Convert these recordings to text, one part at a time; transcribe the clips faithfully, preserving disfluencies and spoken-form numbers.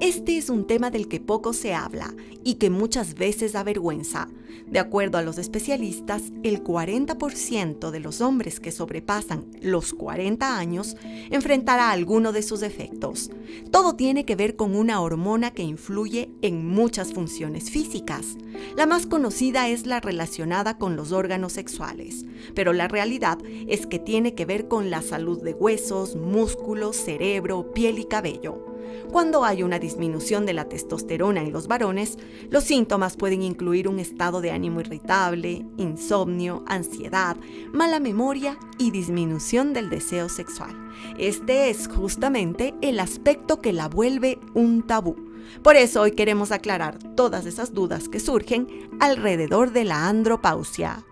Este es un tema del que poco se habla y que muchas veces avergüenza. De acuerdo a los especialistas, el cuarenta por ciento de los hombres que sobrepasan los cuarenta años enfrentará alguno de sus efectos. Todo tiene que ver con una hormona que influye en muchas funciones físicas. La más conocida es la relacionada con los órganos sexuales, pero la realidad es que tiene que ver con la salud de huesos, músculos, cerebro, piel y cabello. Cuando hay una disminución de la testosterona en los varones, los síntomas pueden incluir un estado de ánimo irritable, insomnio, ansiedad, mala memoria y disminución del deseo sexual. Este es justamente el aspecto que la vuelve un tabú. Por eso hoy queremos aclarar todas esas dudas que surgen alrededor de la andropausia.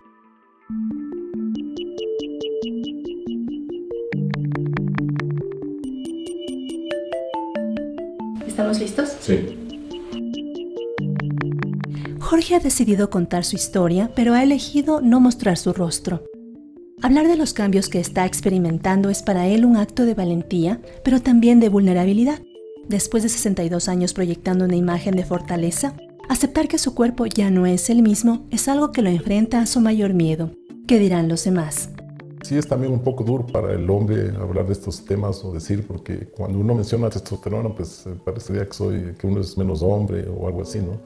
¿Estamos listos? Sí. Jorge ha decidido contar su historia, pero ha elegido no mostrar su rostro. Hablar de los cambios que está experimentando es para él un acto de valentía, pero también de vulnerabilidad. Después de sesenta y dos años proyectando una imagen de fortaleza, aceptar que su cuerpo ya no es el mismo es algo que lo enfrenta a su mayor miedo. ¿Qué dirán los demás? Sí, es también un poco duro para el hombre hablar de estos temas o decir, porque cuando uno menciona testosterona, pues parecería que, soy, que uno es menos hombre o algo así, ¿no?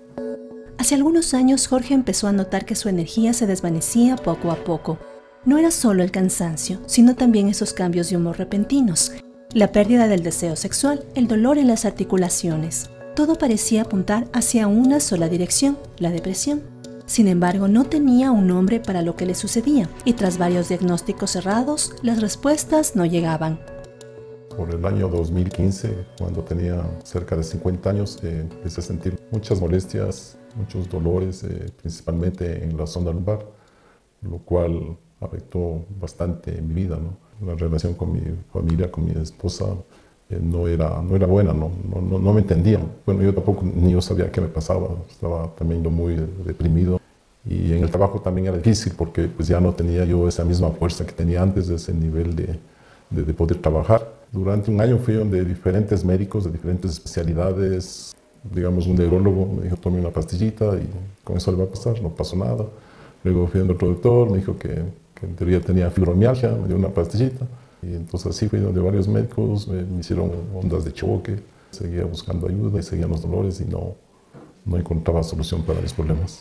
Hace algunos años Jorge empezó a notar que su energía se desvanecía poco a poco. No era solo el cansancio, sino también esos cambios de humor repentinos, la pérdida del deseo sexual, el dolor en las articulaciones. Todo parecía apuntar hacia una sola dirección, la depresión. Sin embargo, no tenía un nombre para lo que le sucedía, y tras varios diagnósticos cerrados, las respuestas no llegaban. Por el año dos mil quince, cuando tenía cerca de cincuenta años, eh, empecé a sentir muchas molestias, muchos dolores, eh, principalmente en la zona lumbar, lo cual afectó bastante mi vida, ¿no? La relación con mi familia, con mi esposa, eh, no, era, no era buena, ¿no? No, no, no me entendían. Bueno, yo tampoco ni yo sabía qué me pasaba, estaba también yo muy deprimido. Y en el trabajo también era difícil porque pues, ya no tenía yo esa misma fuerza que tenía antes, ese nivel de, de, de poder trabajar. Durante un año fui donde diferentes médicos de diferentes especialidades, digamos un neurólogo me dijo tome una pastillita y con eso le va a pasar, no pasó nada. Luego fui a otro doctor, me dijo que, que en teoría tenía fibromialgia, me dio una pastillita. Y entonces así fui donde varios médicos, me, me hicieron ondas de choque, seguía buscando ayuda y seguían los dolores y no, no encontraba solución para mis problemas.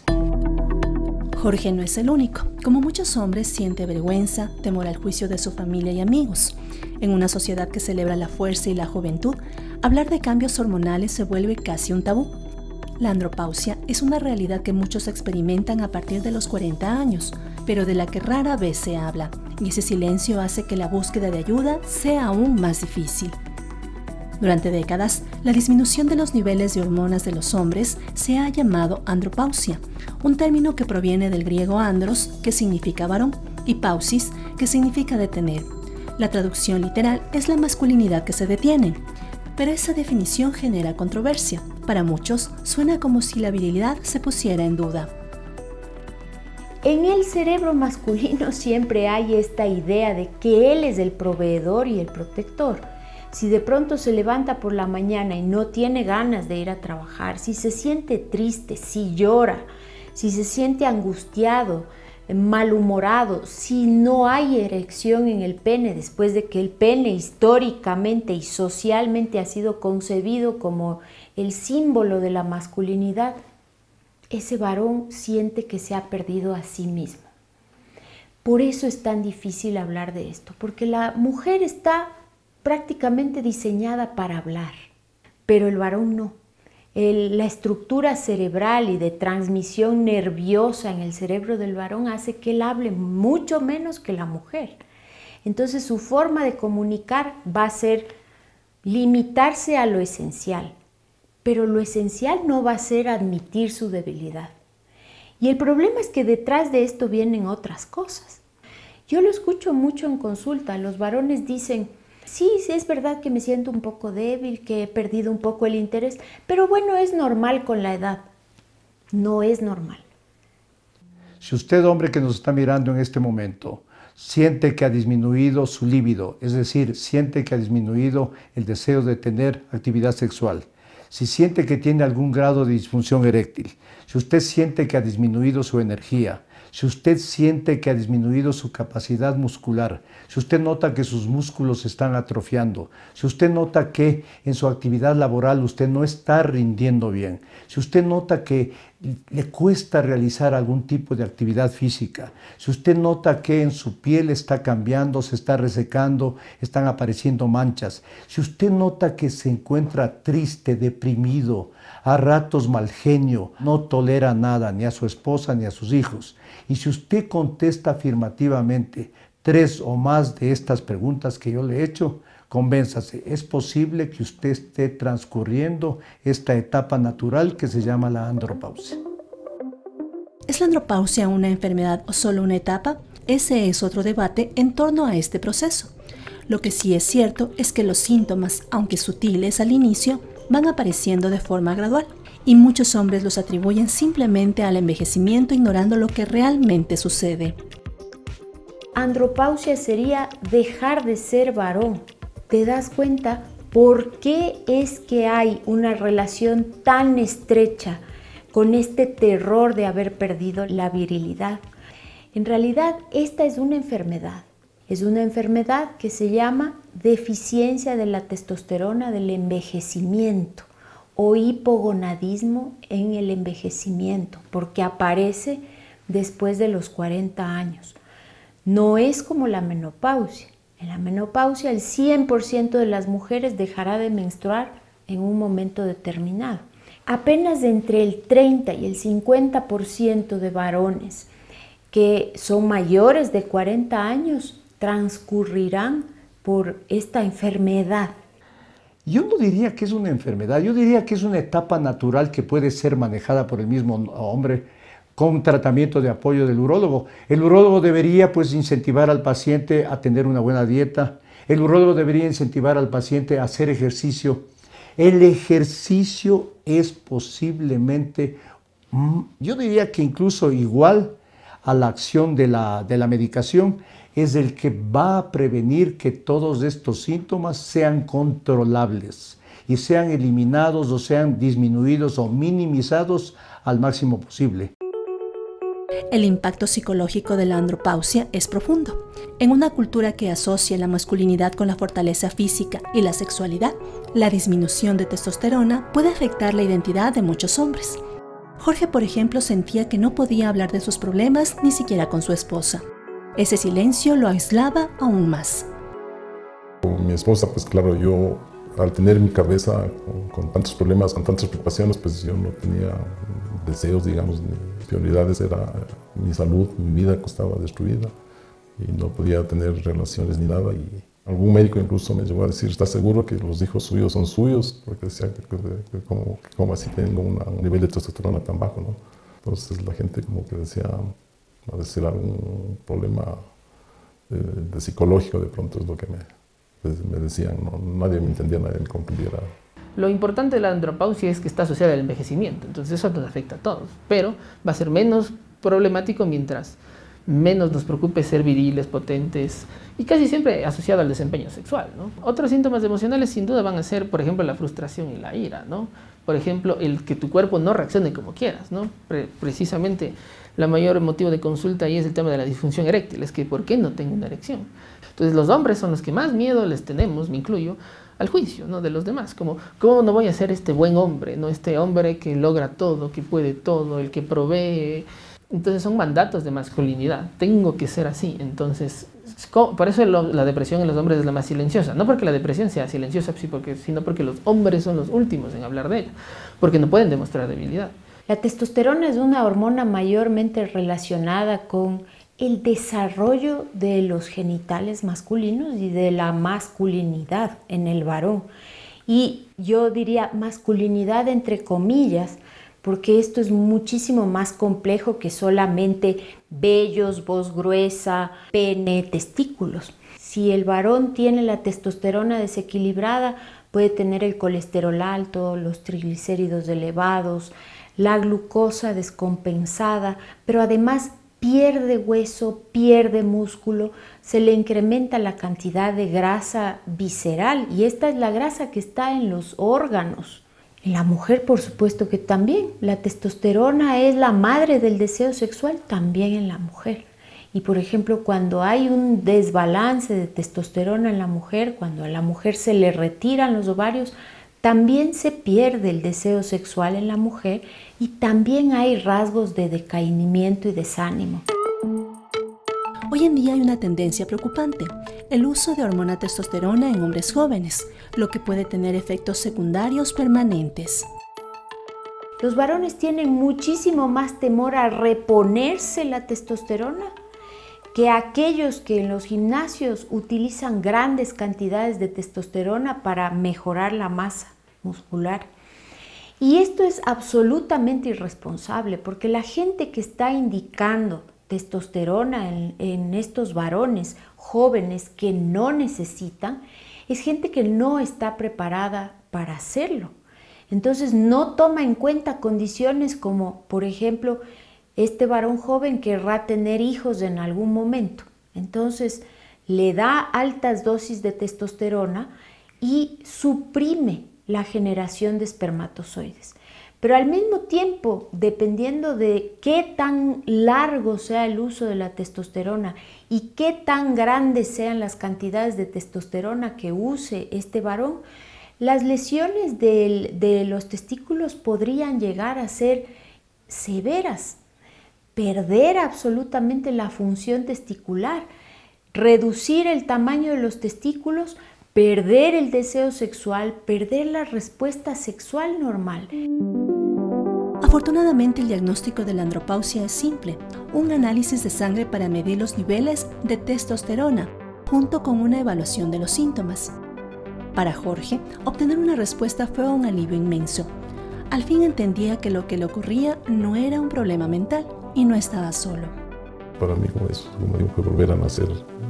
Jorge no es el único. Como muchos hombres, siente vergüenza, temor al juicio de su familia y amigos. En una sociedad que celebra la fuerza y la juventud, hablar de cambios hormonales se vuelve casi un tabú. La andropausia es una realidad que muchos experimentan a partir de los cuarenta años, pero de la que rara vez se habla, y ese silencio hace que la búsqueda de ayuda sea aún más difícil. Durante décadas, la disminución de los niveles de hormonas de los hombres se ha llamado andropausia, un término que proviene del griego andros, que significa varón, y pausis, que significa detener. La traducción literal es la masculinidad que se detiene, pero esa definición genera controversia. Para muchos, suena como si la virilidad se pusiera en duda. En el cerebro masculino siempre hay esta idea de que él es el proveedor y el protector. Si de pronto se levanta por la mañana y no tiene ganas de ir a trabajar, si se siente triste, si llora, si se siente angustiado, malhumorado, si no hay erección en el pene después de que el pene históricamente y socialmente ha sido concebido como el símbolo de la masculinidad, ese varón siente que se ha perdido a sí mismo. Por eso es tan difícil hablar de esto, porque la mujer está prácticamente diseñada para hablar, pero el varón no. El, la estructura cerebral y de transmisión nerviosa en el cerebro del varón hace que él hable mucho menos que la mujer. Entonces su forma de comunicar va a ser limitarse a lo esencial, pero lo esencial no va a ser admitir su debilidad. Y el problema es que detrás de esto vienen otras cosas. Yo lo escucho mucho en consulta, los varones dicen: sí, sí, es verdad que me siento un poco débil, que he perdido un poco el interés, pero bueno, es normal con la edad. No es normal. Si usted, hombre que nos está mirando en este momento, siente que ha disminuido su líbido, es decir, siente que ha disminuido el deseo de tener actividad sexual, si siente que tiene algún grado de disfunción eréctil, si usted siente que ha disminuido su energía, si usted siente que ha disminuido su capacidad muscular, si usted nota que sus músculos se están atrofiando, si usted nota que en su actividad laboral usted no está rindiendo bien, si usted nota que le cuesta realizar algún tipo de actividad física, si usted nota que en su piel está cambiando, se está resecando, están apareciendo manchas, si usted nota que se encuentra triste, deprimido, a ratos mal genio, no tolera nada, ni a su esposa ni a sus hijos, y si usted contesta afirmativamente tres o más de estas preguntas que yo le he hecho, convénzase, es posible que usted esté transcurriendo esta etapa natural que se llama la andropausia. ¿Es la andropausia una enfermedad o solo una etapa? Ese es otro debate en torno a este proceso. Lo que sí es cierto es que los síntomas, aunque sutiles al inicio, van apareciendo de forma gradual, y muchos hombres los atribuyen simplemente al envejecimiento, ignorando lo que realmente sucede. Andropausia sería dejar de ser varón. ¿Te das cuenta por qué es que hay una relación tan estrecha con este terror de haber perdido la virilidad? En realidad, esta es una enfermedad. Es una enfermedad que se llama deficiencia de la testosterona del envejecimiento o hipogonadismo en el envejecimiento, porque aparece después de los cuarenta años. No es como la menopausia. En la menopausia el cien por ciento de las mujeres dejará de menstruar en un momento determinado. Apenas entre el treinta y el cincuenta por ciento de varones que son mayores de cuarenta años transcurrirán por esta enfermedad. Yo no diría que es una enfermedad, yo diría que es una etapa natural que puede ser manejada por el mismo hombre con tratamiento de apoyo del urólogo. El urólogo debería pues incentivar al paciente a tener una buena dieta, el urólogo debería incentivar al paciente a hacer ejercicio. El ejercicio es posiblemente, yo diría que incluso igual a la acción de la, de la medicación, es el que va a prevenir que todos estos síntomas sean controlables y sean eliminados o sean disminuidos o minimizados al máximo posible. El impacto psicológico de la andropausia es profundo. En una cultura que asocia la masculinidad con la fortaleza física y la sexualidad, la disminución de testosterona puede afectar la identidad de muchos hombres. Jorge, por ejemplo, sentía que no podía hablar de sus problemas ni siquiera con su esposa. Ese silencio lo aislaba aún más. Con mi esposa, pues claro, yo al tener mi cabeza con, con tantos problemas, con tantas preocupaciones, pues yo no tenía deseos, digamos, ni prioridades. Era mi salud, mi vida estaba destruida y no podía tener relaciones ni nada. Y algún médico incluso me llegó a decir, ¿estás seguro que los hijos suyos son suyos? Porque decía que, que, que como, que como así tengo una, un nivel de testosterona tan bajo, ¿no? Entonces la gente como que decía, a decir algún problema de, de psicológico, de pronto es lo que me, me decían, ¿no? Nadie me entendía, nadie me comprendiera. Lo importante de la andropausia es que está asociada al envejecimiento, entonces eso nos afecta a todos, pero va a ser menos problemático mientras menos nos preocupe ser viriles, potentes y casi siempre asociado al desempeño sexual, ¿no? Otros síntomas emocionales sin duda van a ser, por ejemplo, la frustración y la ira, ¿no? Por ejemplo, el que tu cuerpo no reaccione como quieras, ¿no? Pre- precisamente la mayor motivo de consulta ahí es el tema de la disfunción eréctil, es que ¿por qué no tengo una erección? Entonces los hombres son los que más miedo les tenemos, me incluyo, al juicio, ¿no? De los demás, como ¿cómo no voy a ser este buen hombre, ¿no? Este hombre que logra todo, que puede todo, el que provee. Entonces son mandatos de masculinidad, tengo que ser así. Entonces, por eso la depresión en los hombres es la más silenciosa, no porque la depresión sea silenciosa, sino porque los hombres son los últimos en hablar de ella, porque no pueden demostrar debilidad. La testosterona es una hormona mayormente relacionada con el desarrollo de los genitales masculinos y de la masculinidad en el varón. Y yo diría masculinidad entre comillas, porque esto es muchísimo más complejo que solamente vellos, voz gruesa, pene, testículos. Si el varón tiene la testosterona desequilibrada, puede tener el colesterol alto, los triglicéridos elevados, la glucosa descompensada, pero además pierde hueso, pierde músculo, se le incrementa la cantidad de grasa visceral y esta es la grasa que está en los órganos. En la mujer, por supuesto que también. La testosterona es la madre del deseo sexual, también en la mujer. Y por ejemplo, cuando hay un desbalance de testosterona en la mujer, cuando a la mujer se le retiran los ovarios, también se pierde el deseo sexual en la mujer y también hay rasgos de decaimiento y desánimo. Hoy en día hay una tendencia preocupante, el uso de hormona testosterona en hombres jóvenes, lo que puede tener efectos secundarios permanentes. Los varones tienen muchísimo más temor a reponerse la testosterona que aquellos que en los gimnasios utilizan grandes cantidades de testosterona para mejorar la masa muscular. Y esto es absolutamente irresponsable, porque la gente que está indicando testosterona en, en estos varones jóvenes que no necesitan, es gente que no está preparada para hacerlo. Entonces no toma en cuenta condiciones como, por ejemplo, este varón joven querrá tener hijos en algún momento. Entonces le da altas dosis de testosterona y suprime la generación de espermatozoides. Pero al mismo tiempo, dependiendo de qué tan largo sea el uso de la testosterona y qué tan grandes sean las cantidades de testosterona que use este varón, las lesiones de, de los testículos podrían llegar a ser severas. Perder absolutamente la función testicular, reducir el tamaño de los testículos, perder el deseo sexual, perder la respuesta sexual normal. Afortunadamente, el diagnóstico de la andropausia es simple, un análisis de sangre para medir los niveles de testosterona, junto con una evaluación de los síntomas. Para Jorge, obtener una respuesta fue un alivio inmenso. Al fin entendía que lo que le ocurría no era un problema mental y no estaba solo. Para mí, como eso, como digo, fue volver a nacer,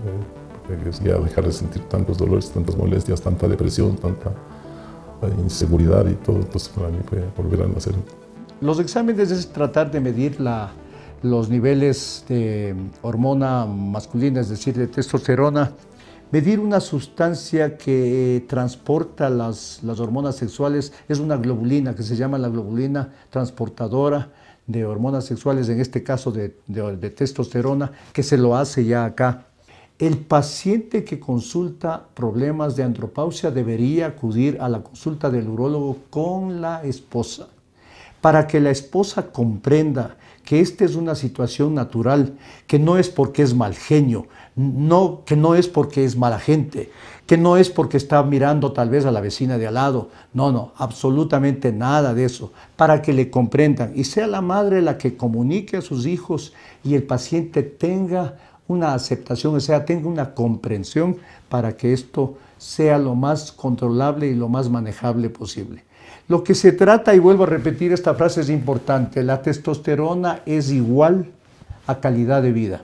eh, ya dejar de sentir tantos dolores, tantas molestias, tanta depresión, tanta eh, inseguridad y todo. Entonces, para mí fue volver a nacer. Los exámenes es tratar de medir la, los niveles de hormona masculina, es decir, de testosterona, medir una sustancia que transporta las, las hormonas sexuales, es una globulina que se llama la globulina transportadora de hormonas sexuales, en este caso de, de, de testosterona, que se lo hace ya acá. El paciente que consulta problemas de andropausia debería acudir a la consulta del urólogo con la esposa, para que la esposa comprenda que esta es una situación natural, que no es porque es mal genio, no, que no es porque es mala gente, que no es porque está mirando tal vez a la vecina de al lado. No, no, absolutamente nada de eso, para que le comprendan y sea la madre la que comunique a sus hijos y el paciente tenga una aceptación, o sea, tenga una comprensión para que esto sea lo más controlable y lo más manejable posible. Lo que se trata, y vuelvo a repetir esta frase, es importante, la testosterona es igual a calidad de vida.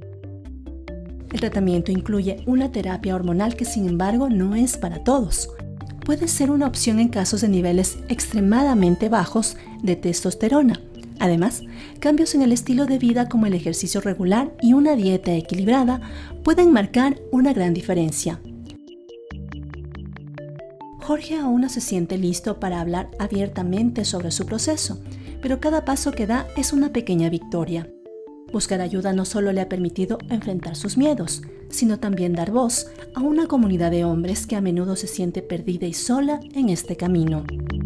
El tratamiento incluye una terapia hormonal que, sin embargo, no es para todos. Puede ser una opción en casos de niveles extremadamente bajos de testosterona. Además, cambios en el estilo de vida como el ejercicio regular y una dieta equilibrada pueden marcar una gran diferencia. Jorge aún no se siente listo para hablar abiertamente sobre su proceso, pero cada paso que da es una pequeña victoria. Buscar ayuda no solo le ha permitido enfrentar sus miedos, sino también dar voz a una comunidad de hombres que a menudo se siente perdida y sola en este camino.